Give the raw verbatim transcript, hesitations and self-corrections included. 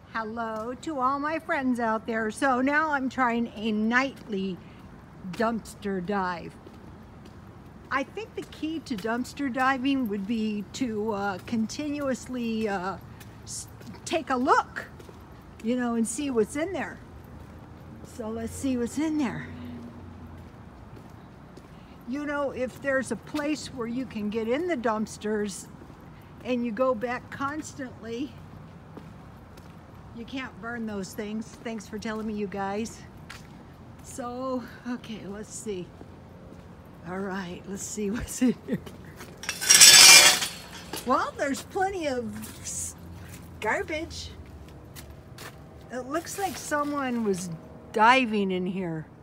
Hello to all my friends out there. So now I'm trying a nightly dumpster dive. I think the key to dumpster diving would be to uh, continuously uh, take a look, you know, and see what's in there. So let's see what's in there. You know, if there's a place where you can get in the dumpsters and you go back constantly, you can't burn those things. Thanks for telling me, you guys. So, okay, let's see. All right, let's see what's in here. Well, there's plenty of garbage. It looks like someone was diving in here.